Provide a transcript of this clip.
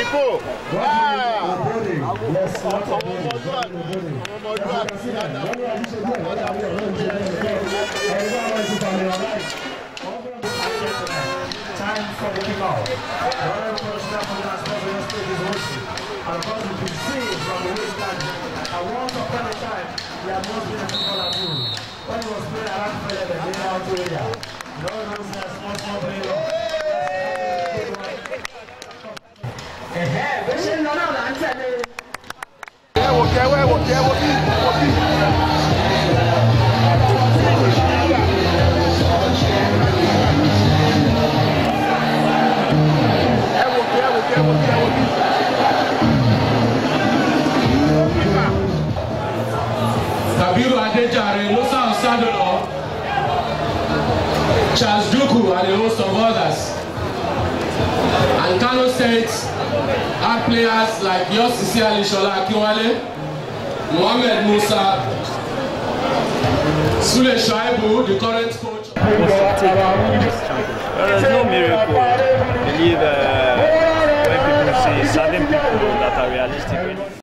People. Time for the kickoff. Royal Professional Football Sponsor State is hosting. And of course, you can see from the waistline that once upon a time, there must be a footballer too. When he was playing around the out area, no one knows that small player. Kabiru Adejare, Musa Osadolo, Charles Duku, and a host of others. And Kano State had players like Yossi Ali Shola Akiwale, Mohamed Musa, Sule Shaibu, the current coach. There's no miracle. I believe when people say certain people that are realistic.